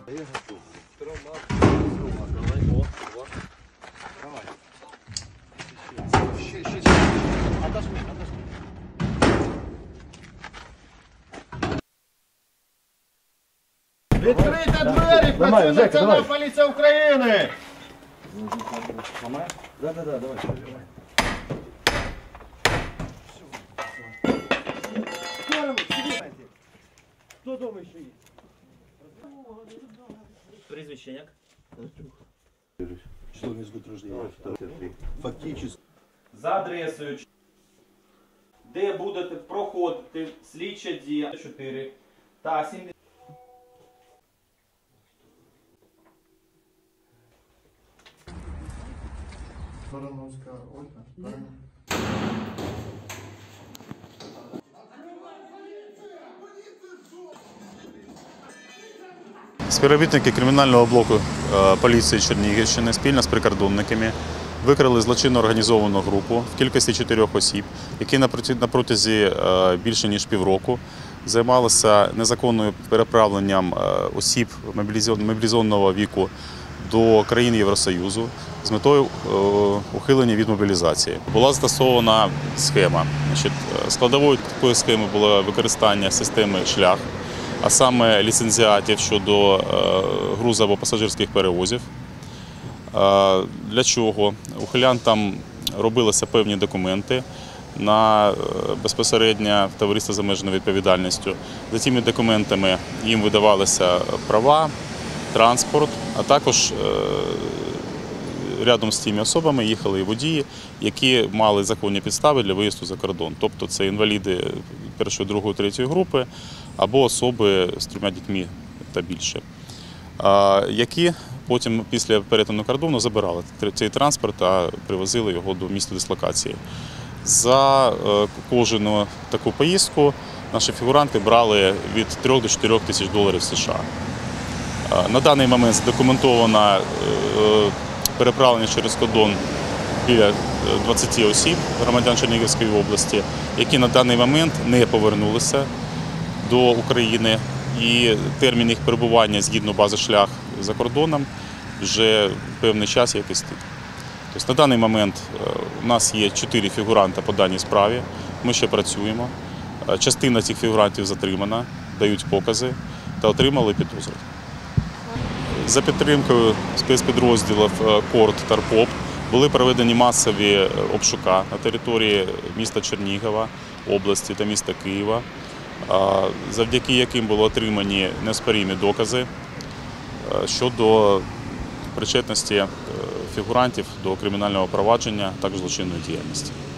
Я готов. Давай, о, Давай. Отожми. Відкрийте двері, працює Національна поліція України! Ломаешь? Да, давай. Хто дома ще є? Прізвище як? Число месяц год рождения. Фактически. За адресою, де будете проходити слідча дія 4 та 70. Барановська Ольга. Співробітники кримінального блоку поліції Чернігівщини спільно з прикордонниками викрили злочинно організовану групу в кількості 4 осіб, які на протязі більше ніж півроку займалися незаконним переправленням осіб мобілізованого віку до країн Євросоюзу з метою ухилення від мобілізації. Була застосована схема. Складовою такої схеми було використання системи «Шлях», а саме ліцензіатів щодо грузу або пасажирських перевозів. Для чого? Ухилянтам робилися певні документи на безпосередньо товариство з обмеженою відповідальністю. За цими документами їм видавалися права, транспорт, а також рядом з цими особами їхали і водії, які мали законні підстави для виїзду за кордон. Тобто це інваліди першої, другої, третьої групи або особи з 3 дітьми та більше, які потім після перетину кордону забирали цей транспорт та привозили його до місця дислокації. За кожну таку поїздку наші фігуранти брали від 3 до 4 тисяч доларів США. На даний момент задокументовано переправлення через кордон біля 20 осіб, громадян Чернігівської області, які на даний момент не повернулися до України, і термін їх перебування згідно бази «Шлях» за кордоном вже певний час як істить. Тобто на даний момент у нас є 4 фігуранти по даній справі, ми ще працюємо. Частина цих фігурантів затримана, дають покази та отримали підозру. За підтримкою спецпідрозділів КОРД та РПОП були проведені масові обшука на території міста Чернігова, області та міста Києва, завдяки яким були отримані неоспорімі докази щодо причетності фігурантів до кримінального провадження, а також злочинної діяльності.